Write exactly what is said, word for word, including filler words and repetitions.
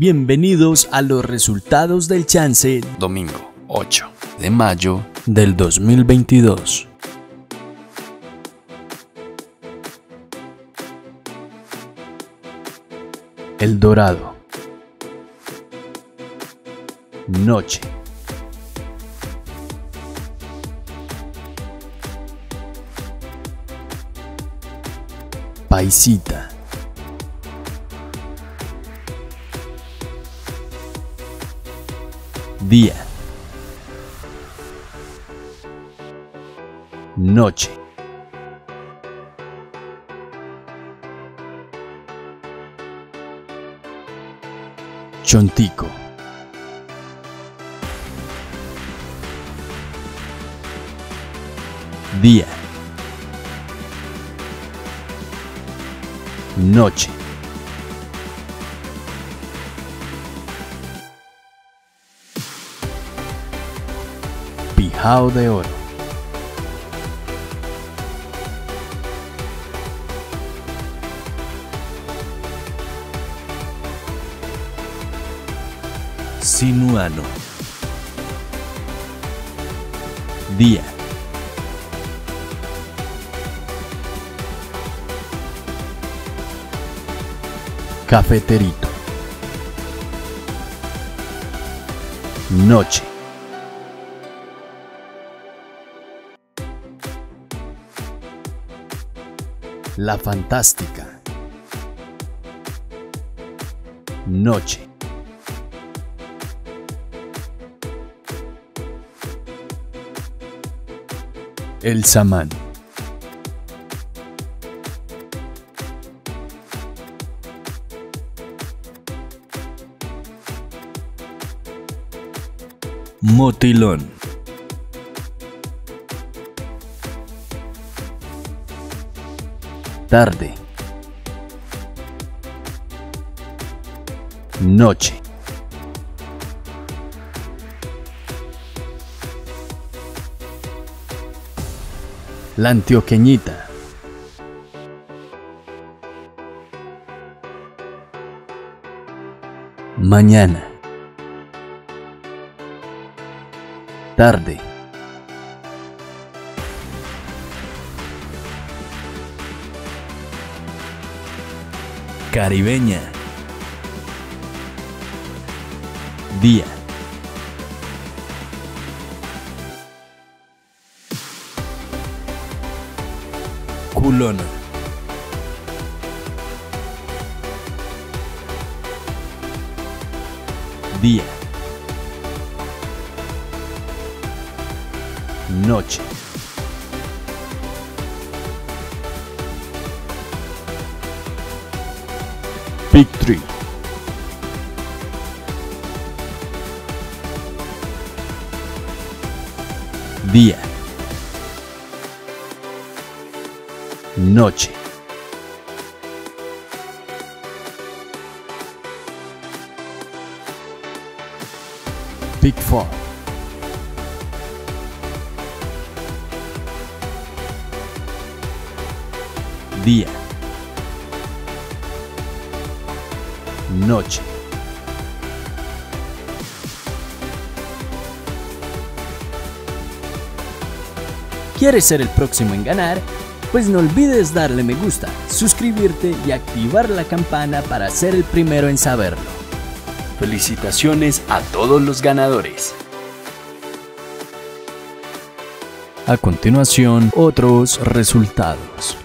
Bienvenidos a los resultados del Chance, domingo ocho de mayo del dos mil veintidós. El Dorado. Noche. Paisita. Día. Noche. Chontico. Día. Noche. Pijao de oro. Sinuano. Día. Cafeterito. Noche. La Fantástica. Noche. El Samán. Motilón. Tarde. Noche. La Antioqueñita. Mañana. Tarde. Caribeña. Día. Culona. Día. Noche. Big Tree. Día. Noche. Big Four. Día. Noche. ¿Quieres ser el próximo en ganar? Pues no olvides darle me gusta, suscribirte y activar la campana para ser el primero en saberlo. Felicitaciones a todos los ganadores. A continuación, otros resultados.